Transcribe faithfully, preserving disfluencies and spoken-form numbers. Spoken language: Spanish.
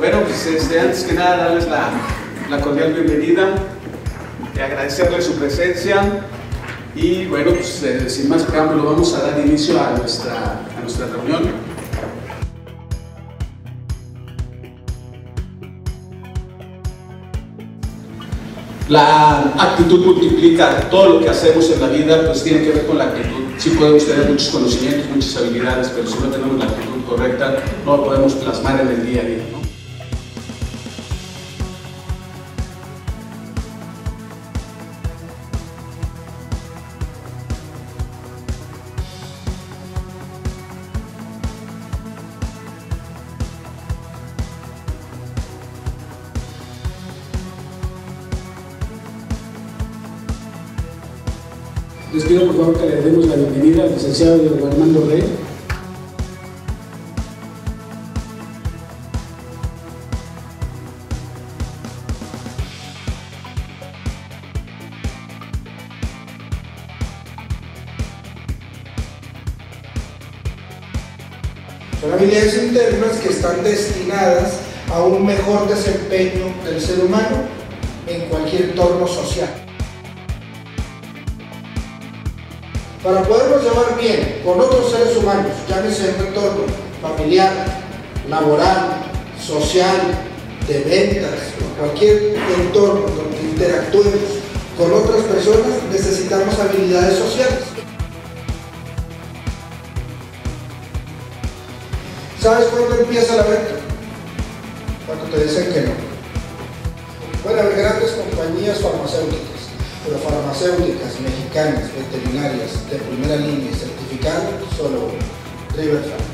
Bueno, pues este, antes que nada darles la, la cordial bienvenida, y agradecerles su presencia y bueno, pues eh, sin más preámbulo vamos a dar inicio a nuestra, a nuestra reunión. La actitud multiplica. Todo lo que hacemos en la vida pues tiene que ver con la actitud. Sí podemos tener muchos conocimientos, muchas habilidades, pero si no tenemos la actitud correcta no lo podemos plasmar en el día a día, ¿no? Les pido por favor que le demos la bienvenida al licenciado Diego Armando Rey. Son habilidades internas que están destinadas a un mejor desempeño del ser humano en cualquier entorno social. Para podernos llevar bien con otros seres humanos, llámese en un entorno familiar, laboral, social, de ventas, o cualquier entorno donde interactuemos con otras personas, necesitamos habilidades sociales. ¿Sabes cuándo empieza la venta? Cuando te dicen que no. Pueden haber grandes compañías farmacéuticas, pero farmacéuticas mexicanas, veterinarias, de primera línea, certificadas, solo Riverfan.